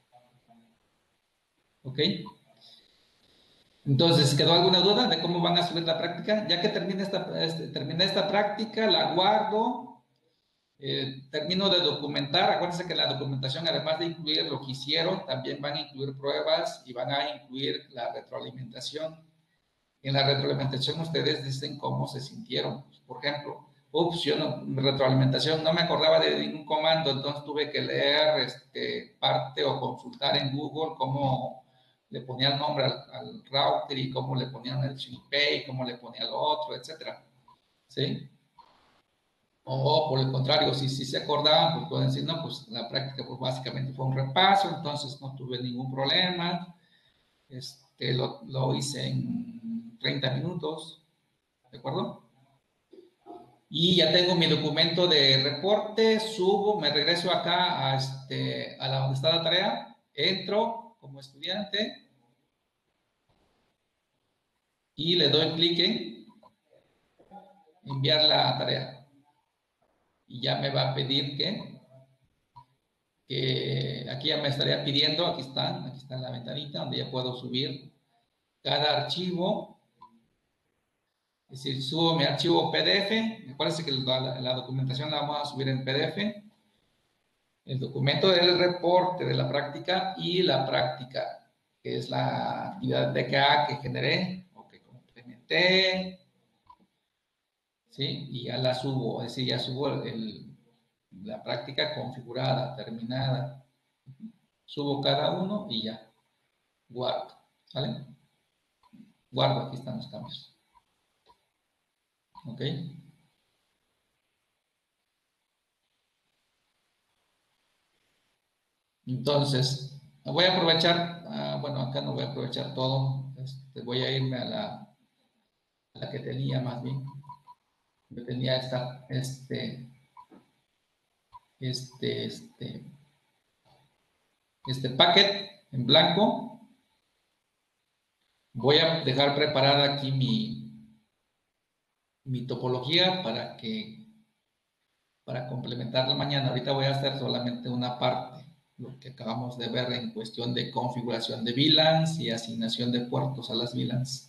¿Ok? Entonces, ¿quedó alguna duda de cómo van a subir la práctica? Ya que termine esta, este, termine esta práctica, la guardo, eh, termino de documentar. Acuérdense que la documentación, además de incluir lo que hicieron, también van a incluir pruebas y van a incluir la retroalimentación. En la retroalimentación ustedes dicen cómo se sintieron. Por ejemplo, ups, yo no, retroalimentación, no me acordaba de ningún comando, entonces tuve que leer este, parte o consultar en Google cómo le ponía el nombre al, al router y cómo le ponían el I P y cómo le ponía lo otro, etcétera. ¿Sí? O por el contrario, si, si se acordaban, pues pueden decir, no, pues la práctica pues básicamente fue un repaso, entonces no tuve ningún problema, este, lo, lo hice en treinta minutos, ¿de acuerdo? Y ya tengo mi documento de reporte, subo, me regreso acá a, este, a la donde está la tarea, entro como estudiante y le doy clic en enviar la tarea. Y ya me va a pedir que, que aquí ya me estaría pidiendo, aquí están, aquí está en la ventanita donde ya puedo subir cada archivo. Es decir, subo mi archivo P D F, me parece que la, la documentación la vamos a subir en P D F, el documento del reporte de la práctica y la práctica, que es la actividad D K A que generé o que complementé, ¿sí? Y ya la subo, es decir, ya subo el, el, la práctica configurada, terminada. Subo cada uno y ya, guardo, ¿sale? Guardo, aquí están los cambios. ¿Ok? Entonces, voy a aprovechar, uh, bueno, acá no voy a aprovechar todo, este, voy a irme a la, a la que tenía más bien. Yo tenía esta, este, este, este, este packet en blanco. Voy a dejar preparada aquí mi, mi topología para que, para complementarla mañana. Ahorita voy a hacer solamente una parte, lo que acabamos de ver en cuestión de configuración de V LANs y asignación de puertos a las V LANs.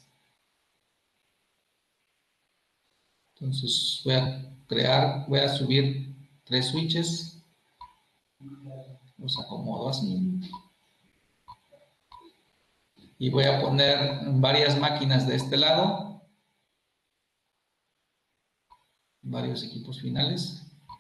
Entonces voy a crear, voy a subir tres switches, los acomodo así y voy a poner varias máquinas de este lado, varios equipos finales.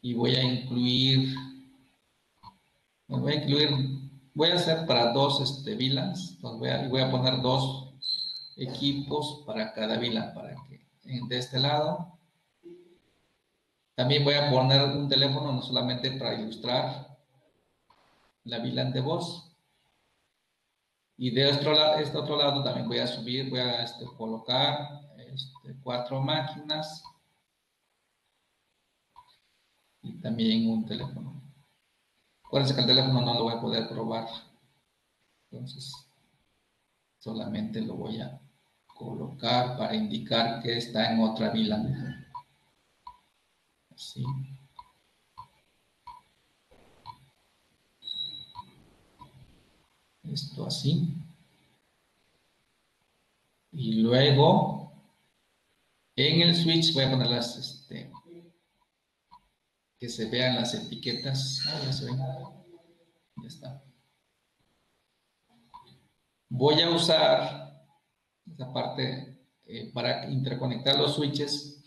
y voy a incluir, voy a incluir, voy a hacer para dos este, V LANs, entonces voy a, voy a poner dos equipos para cada V LAN, para que de este lado. También voy a poner un teléfono, no solamente para ilustrar la V LAN de voz. Y de este, este otro lado también voy a subir, voy a este, colocar este, cuatro máquinas y también un teléfono. Acuérdense que el teléfono no lo voy a poder probar. Entonces, solamente lo voy a colocar para indicar que está en otra V LAN. Así. Esto así. Y luego, en el switch voy a poner las, este, que se vean las etiquetas. Ah, ya se ven. Ya está. Voy a usar esa parte eh, para interconectar los switches.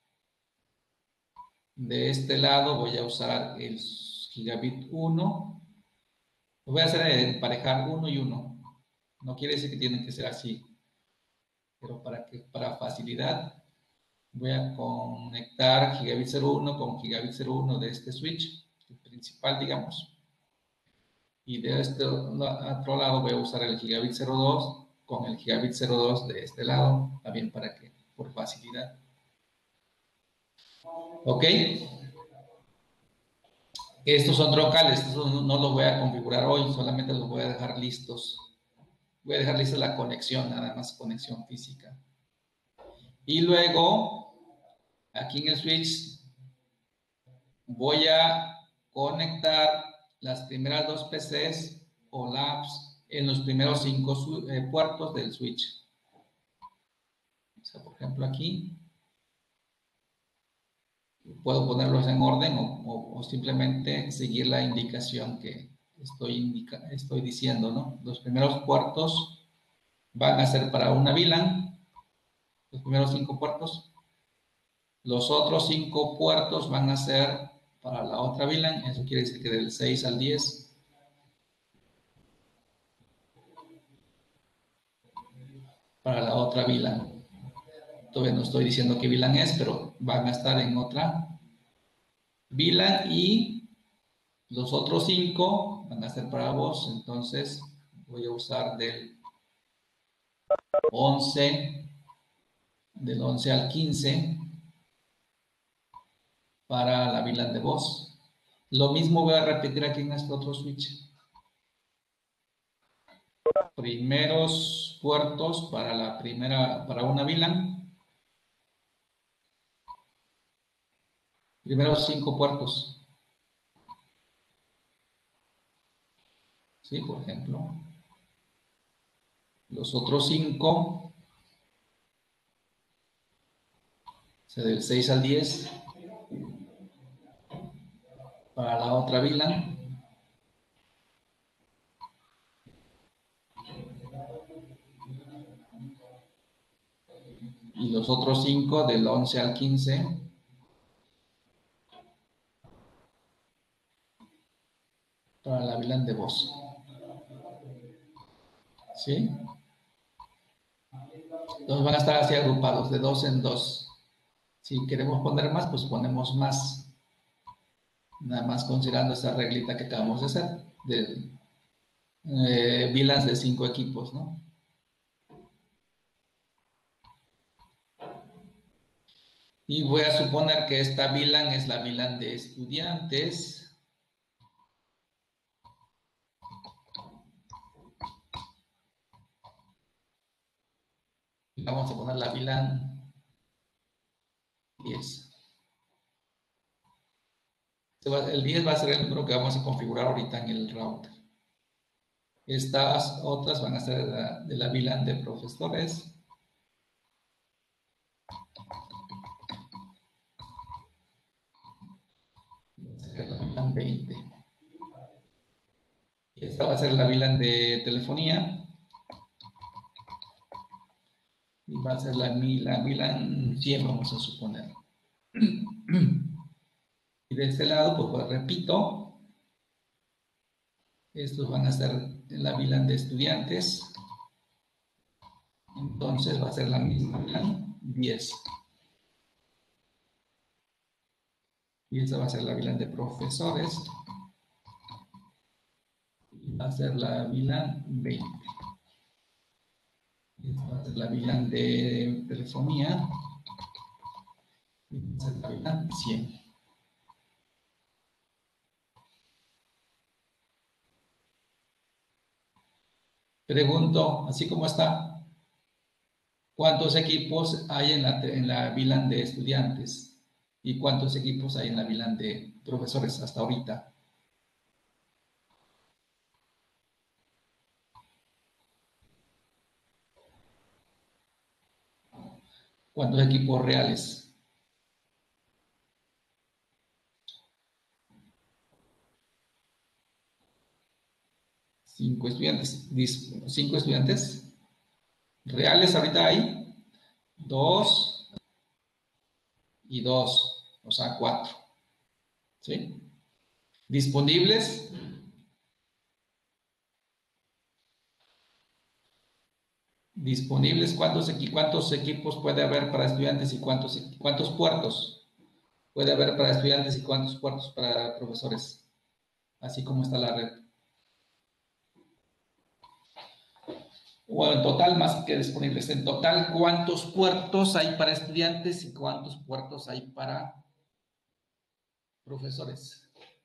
De este lado voy a usar el gigabit uno. Lo voy a hacer emparejar uno y uno. No quiere decir que tienen que ser así. Pero para, que, para facilidad voy a conectar gigabit cero uno con gigabit cero uno de este switch, el principal, digamos. Y de este otro lado voy a usar el gigabit cero dos con el gigabit cero dos de este lado, también para que, por facilidad. ¿Ok? Estos son troncales, estos no, no los voy a configurar hoy, solamente los voy a dejar listos. Voy a dejar lista la conexión, nada más conexión física. Y luego, aquí en el switch, voy a conectar las primeras dos P Cs o labs en los primeros cinco eh, puertos del switch. O sea, por ejemplo, aquí puedo ponerlos en orden o, o, o simplemente seguir la indicación que estoy, indica, estoy diciendo, ¿no? Los primeros puertos van a ser para una V LAN, los primeros cinco puertos. Los otros cinco puertos van a ser para la otra V LAN, eso quiere decir que del seis al diez. Para la otra V LAN. Todavía no estoy diciendo qué V LAN es, pero van a estar en otra V LAN y los otros cinco van a ser para vos. Entonces voy a usar del once, del once al quince para la V LAN de voz. Lo mismo voy a repetir aquí en este otro switch. Primeros puertos para la primera, para una V LAN. Primeros cinco puertos. ¿Sí? Por ejemplo. Los otros cinco, o sea, del seis al diez, para la otra V LAN. Y los otros cinco, del once al quince, para la V LAN de voz. ¿Sí? Entonces van a estar así agrupados, de dos en dos. Si queremos poner más, pues ponemos más. Nada más considerando esa reglita que acabamos de hacer, de eh, V LANs de cinco equipos, ¿no? Y voy a suponer que esta V LAN es la V LAN de estudiantes. Vamos a poner la V LAN diez. El diez va a ser el número que vamos a configurar ahorita en el router. Estas otras van a ser de la, de la V LAN de profesores. La V LAN veinte. Y esta va a ser la V LAN de telefonía. Y va a ser la, la V LAN cien, vamos a suponer. Y de este lado, pues, pues repito, estos van a ser en la VLAN de estudiantes. Entonces va a ser la misma VLAN, diez. Y esta va a ser la VLAN de profesores. Va a ser la VLAN veinte. Esta va a ser la VLAN de telefonía. Y va a ser la VLAN cien. Pregunto, así como está, ¿cuántos equipos hay en la, en la VLAN de estudiantes? ¿Y cuántos equipos hay en la VLAN de profesores hasta ahorita? ¿Cuántos equipos reales? Cinco estudiantes. Cinco estudiantes reales ahorita hay dos y dos, o sea, cuatro. ¿Sí? Disponibles. Disponibles, ¿cuántos, equi cuántos equipos puede haber para estudiantes y cuántos, cuántos puertos puede haber para estudiantes y cuántos puertos para profesores? Así como está la red. Bueno, en total, más que disponibles. En total, ¿cuántos puertos hay para estudiantes y cuántos puertos hay para profesores?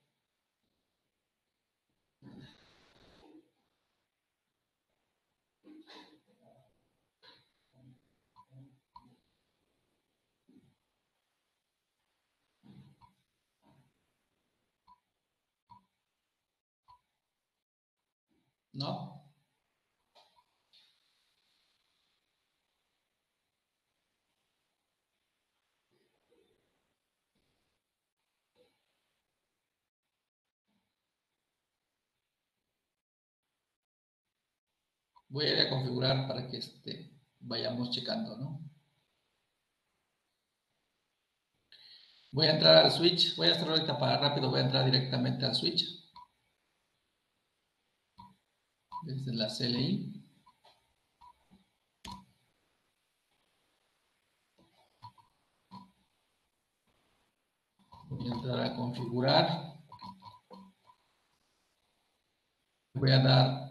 ¿No? Voy a ir a configurar para que este, vayamos checando, ¿no? Voy a entrar al switch. Voy a hacer ahorita para rápido. Voy a entrar directamente al switch. Desde la C L I. Voy a entrar a configurar. Voy a dar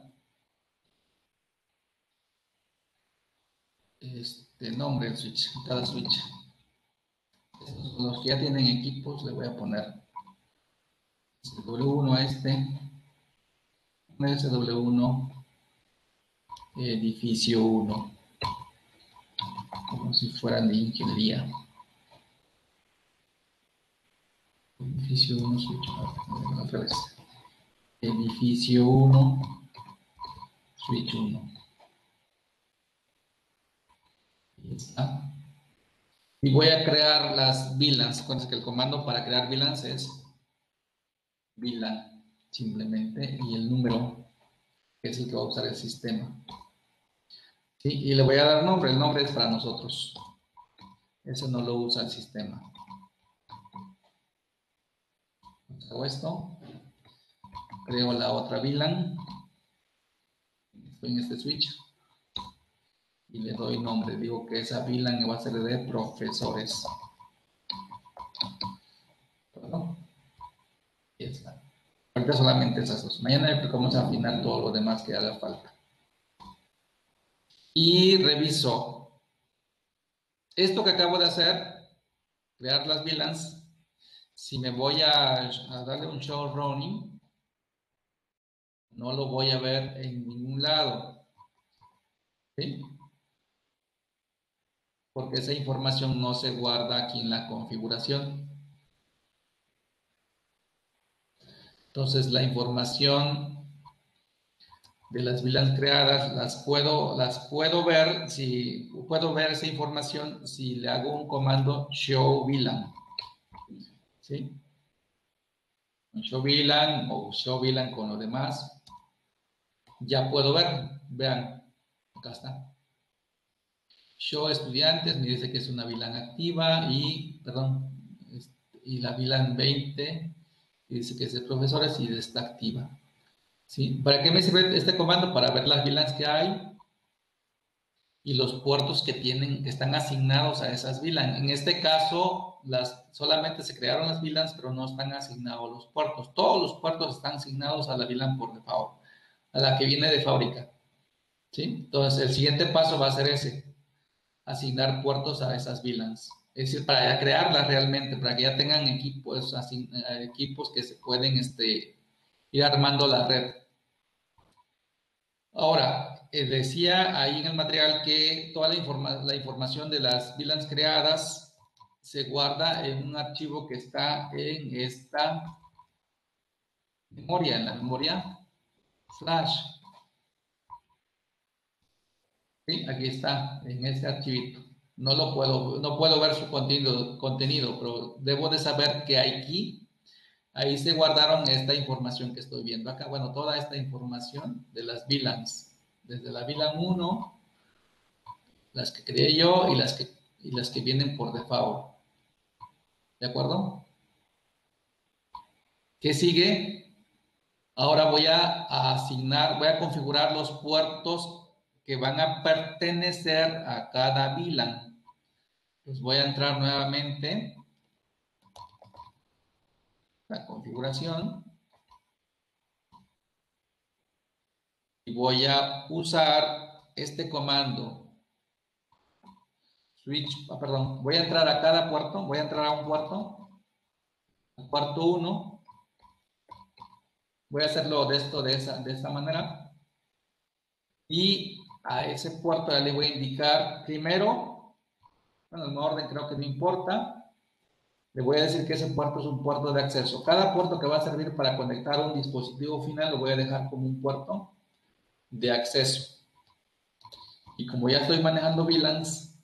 este nombre al switch, cada switch. Estos son los que ya tienen equipos, le voy a poner S W uno a este, S W uno, edificio uno, como si fueran de ingeniería. Edificio uno, switch, otra vez. Edificio uno, switch uno. Ahí está. Y voy a crear las V LANs. Acuérdense que el comando para crear V LANs es V LAN, simplemente, y el número, que es el que va a usar el sistema. ¿Sí? Y le voy a dar nombre. El nombre es para nosotros. Ese no lo usa el sistema. Hago esto. Creo la otra V LAN. Estoy en este switch. Y le doy nombre. Digo que esa V LAN va a ser de profesores. ¿Perdón? Y ya está. Ahorita solamente esas dos. Mañana vamos a afinar todo lo demás que haga falta. Y reviso. Esto que acabo de hacer, crear las V LANs, si me voy a, a darle un show running, no lo voy a ver en ningún lado. ¿Sí? Porque esa información no se guarda aquí en la configuración. Entonces, la información de las V LANs creadas las puedo, las puedo ver, si puedo ver esa información si le hago un comando show V LAN. ¿Sí? Show V LAN o show V LAN con lo demás. Ya puedo ver, vean, acá está. Show estudiantes, me dice que es una V LAN activa y, perdón, y la VLAN veinte, y dice que es de profesores y está activa. ¿Sí? ¿Para qué me sirve este comando? Para ver las VLANs que hay y los puertos que tienen, que están asignados a esas VLANs. En este caso, las, solamente se crearon las VLANs, pero no están asignados los puertos. Todos los puertos están asignados a la VLAN por default, a la que viene de fábrica. ¿Sí? Entonces, el siguiente paso va a ser ese, asignar puertos a esas VLANs. Es decir, para ya crearlas realmente, para que ya tengan equipos, así, equipos que se pueden este, ir armando la red. Ahora, eh, decía ahí en el material que toda la, informa la información de las VLANs creadas se guarda en un archivo que está en esta memoria, en la memoria flash. ¿Sí? Aquí está, en este archivito. No lo puedo, no puedo ver su contenido, contenido, pero debo de saber que aquí, ahí se guardaron esta información que estoy viendo acá. Bueno, toda esta información de las VLANs, desde la VLAN uno, las que creé yo y las que, y las que vienen por default. ¿De acuerdo? ¿Qué sigue? Ahora voy a asignar, voy a configurar los puertos que van a pertenecer a cada VLAN. Pues voy a entrar nuevamente la configuración y voy a usar este comando switch, ah, perdón, voy a entrar a cada puerto, voy a entrar a un puerto, al puerto uno, voy a hacerlo de esto, de, esa, de esta manera, y a ese puerto ya le voy a indicar primero, bueno, en orden creo que no importa, le voy a decir que ese puerto es un puerto de acceso. Cada puerto que va a servir para conectar un dispositivo final lo voy a dejar como un puerto de acceso. Y como ya estoy manejando VLANs,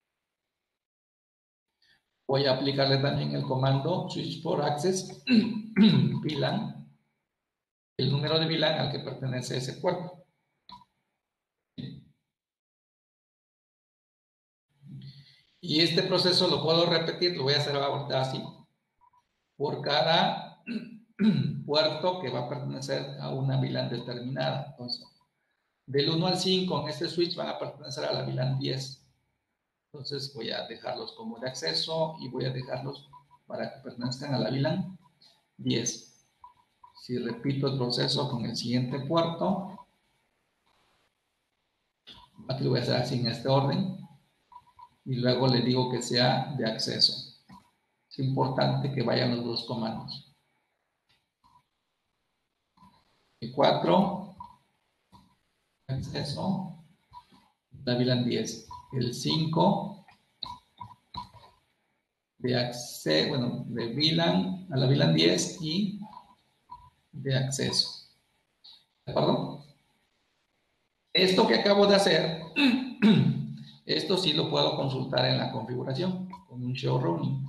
voy a aplicarle también el comando switch for access VLAN, el número de VLAN al que pertenece ese puerto. Y este proceso lo puedo repetir, lo voy a hacer ahorita así, por cada puerto que va a pertenecer a una VLAN determinada. Entonces, del uno al cinco en este switch van a pertenecer a la VLAN diez. Entonces voy a dejarlos como de acceso y voy a dejarlos para que pertenezcan a la VLAN diez. Si repito el proceso con el siguiente puerto, aquí lo voy a hacer así en este orden, y luego le digo que sea de acceso. Es importante que vayan los dos comandos. El cuatro, acceso, la VLAN diez. El cinco, de acceso, bueno, de VLAN a la VLAN diez y de acceso. ¿De acuerdo? Esto que acabo de hacer, esto sí lo puedo consultar en la configuración con un show running.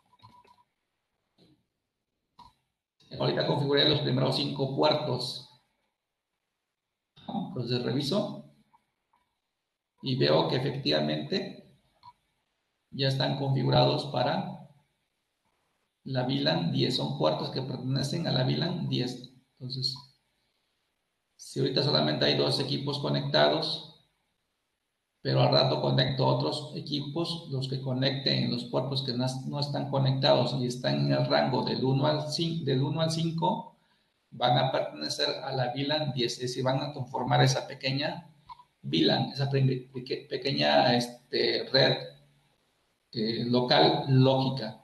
Ahorita configuré los primeros cinco puertos. Entonces reviso y veo que efectivamente ya están configurados para la VLAN diez. Son puertos que pertenecen a la VLAN diez. Entonces, si ahorita solamente hay dos equipos conectados, pero al rato conecto otros equipos, los que conecten los puertos que no, no están conectados y están en el rango del uno al cinco, del uno al cinco, van a pertenecer a la VLAN diez, es decir, van a conformar esa pequeña VLAN, esa pequeña este, red eh, local lógica.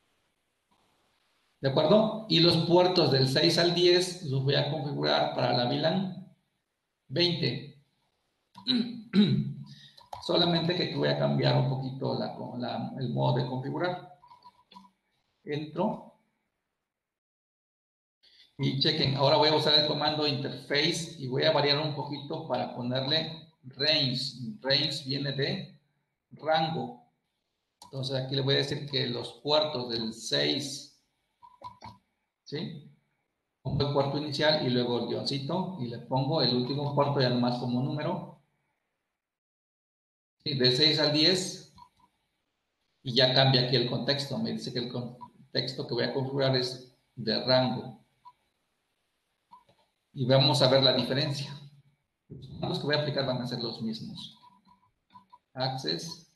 ¿De acuerdo? Y los puertos del seis al diez los voy a configurar para la VLAN veinte. Solamente que voy a cambiar un poquito la, la, el modo de configurar. Entro. Y chequen, ahora voy a usar el comando interface y voy a variar un poquito para ponerle range. Range viene de rango. Entonces aquí le voy a decir que los puertos del seis, ¿sí? Pongo el puerto inicial y luego el guioncito y le pongo el último puerto ya nomás como número. ¿Sí? Del seis al diez y ya cambia aquí el contexto. Me dice que el texto que voy a configurar es de rango. Y vamos a ver la diferencia. Los que voy a aplicar van a ser los mismos. Access.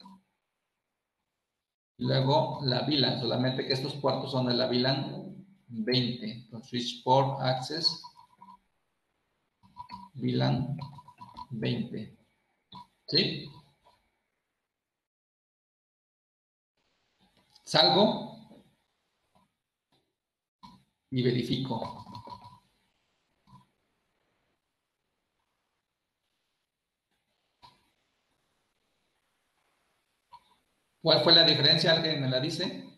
Y luego la V LAN, solamente que estos puertos son de la V LAN veinte. Entonces, switch port access V LAN veinte. ¿Sí? Salgo y verifico. ¿Cuál fue la diferencia? ¿Alguien me la dice?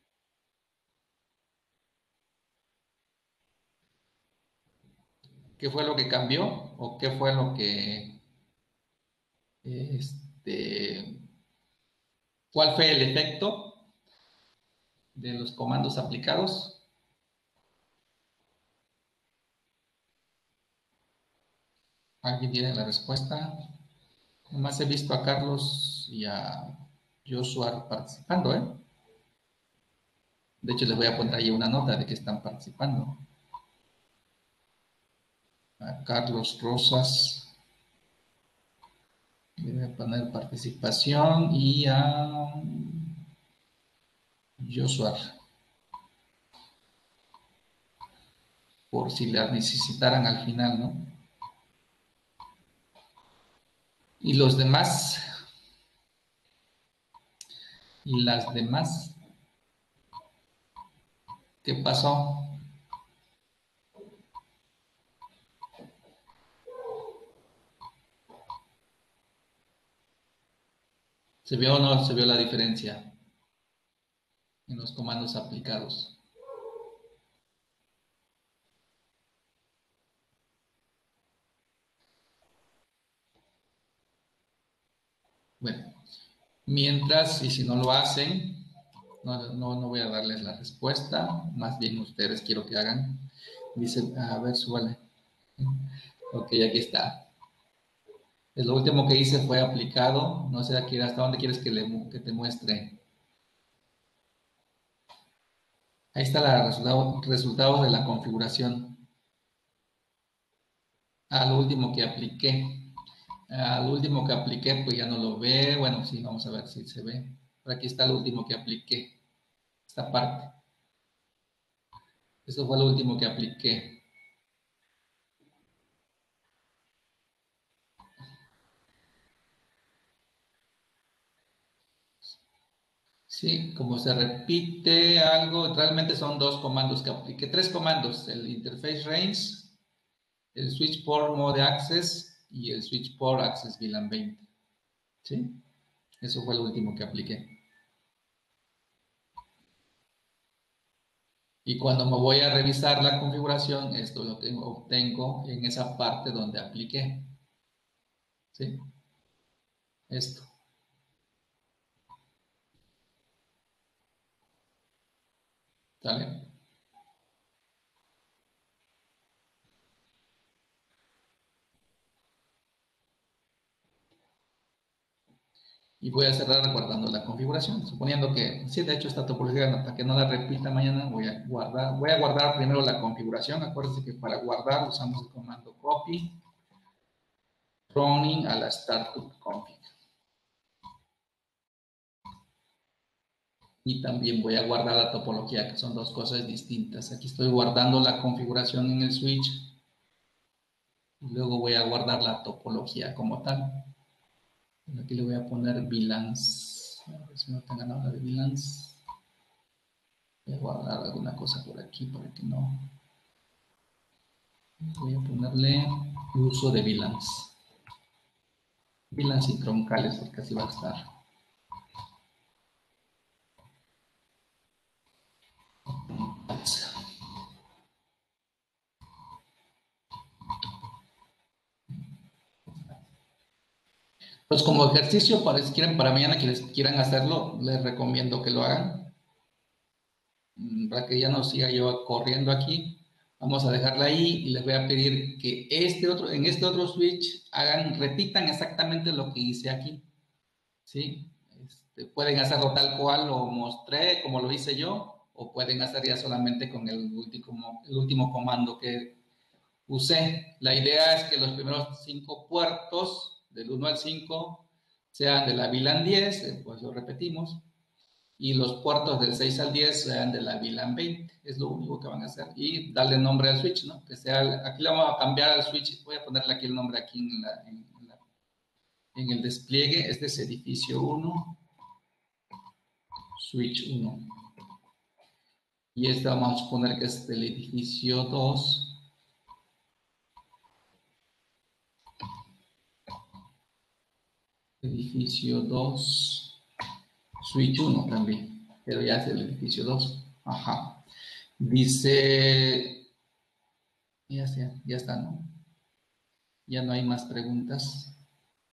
¿Qué fue lo que cambió? ¿O qué fue lo que... Este, ¿cuál fue el efecto de los comandos aplicados? ¿Alguien tiene la respuesta? Además he visto a Carlos y a Joshua participando, ¿eh? De hecho, les voy a poner ahí una nota de que están participando. A Carlos Rosas. Le voy a poner participación y a Joshua. Por si la necesitaran al final, ¿no? Y los demás. Y las demás. ¿Qué pasó? ¿Se vio o no se vio la diferencia en los comandos aplicados? Bueno, mientras, y si no lo hacen, no, no, no voy a darles la respuesta, más bien ustedes quiero que hagan. Dice, a ver, súbale. Ok, aquí está. Es lo último que hice fue aplicado. No sé aquí hasta dónde quieres que, le, que te muestre. Ahí está el resultado, resultado de la configuración. Ah, lo último que apliqué. Al último que apliqué, pues ya no lo ve. Bueno, sí, vamos a ver si se ve. Por aquí está lo último que apliqué. Esta parte. Eso fue lo último que apliqué. Sí, como se repite algo, realmente son dos comandos que apliqué. Tres comandos, el interface range, el switch port mode access y el switch port access V LAN veinte. ¿Sí? Eso fue lo último que apliqué. Y cuando me voy a revisar la configuración, esto lo tengo, obtengo en esa parte donde apliqué. ¿Sí? Esto. ¿Sale? Y voy a cerrar guardando la configuración, suponiendo que, sí, de hecho esta topología, para que no la repita mañana, voy a guardar, voy a guardar primero la configuración. Acuérdense que para guardar usamos el comando copy, running a la startup config. Y también voy a guardar la topología, que son dos cosas distintas. Aquí estoy guardando la configuración en el switch, y luego voy a guardar la topología como tal. Aquí le voy a poner V LANs, a ver si no tenga nada de V LANs. Voy a guardar alguna cosa por aquí para que no. Voy a ponerle uso de V LANs. V LANs y troncales, porque así va a estar. Pues como ejercicio, para, si quieren, para mañana quienes quieran hacerlo, les recomiendo que lo hagan. Para que ya no siga yo corriendo aquí. Vamos a dejarla ahí y les voy a pedir que este otro, en este otro switch hagan, repitan exactamente lo que hice aquí. ¿Sí? Este, pueden hacerlo tal cual lo mostré, como lo hice yo, o pueden hacer ya solamente con el último, el último comando que usé. La idea es que los primeros cinco puertos, del uno al cinco, sean de la VLAN diez, pues lo repetimos, y los puertos del seis al diez sean de la VLAN veinte. Es lo único que van a hacer. Y darle nombre al switch, ¿no? Que sea, aquí le vamos a cambiar al switch. Voy a ponerle aquí el nombre aquí en, la, en, la, en el despliegue. Este es edificio uno, switch uno. Y este vamos a suponer que es del edificio dos. Edificio dos, switch uno también, pero ya es el edificio dos. Ajá. Dice, ya, sea, ya está, ¿no? Ya no hay más preguntas.